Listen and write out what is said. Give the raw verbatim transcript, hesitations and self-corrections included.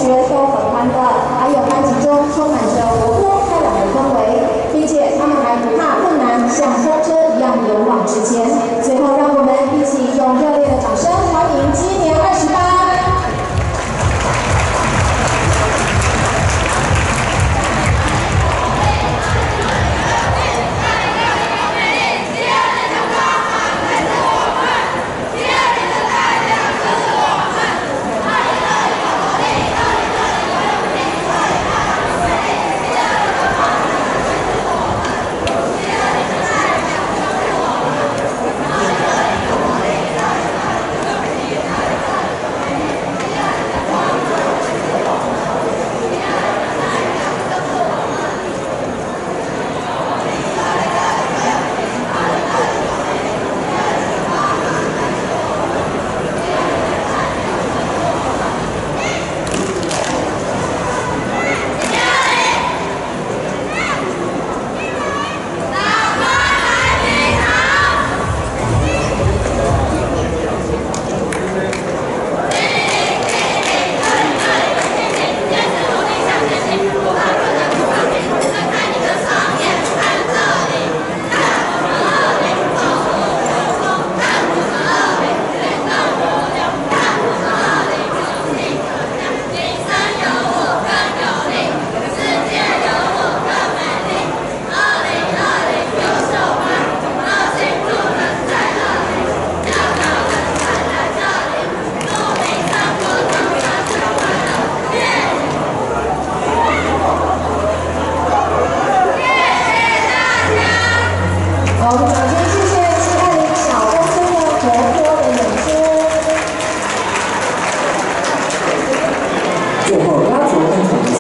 学都很欢乐，还有班级中充满着活泼开朗的氛围，并且他们还不怕困难，像风车一样勇往直前。最后，让我们一起用热烈的掌声欢迎今年二十八。 好，我们掌声谢谢七二零小公孙的活泼的演出。 最后压轴登场。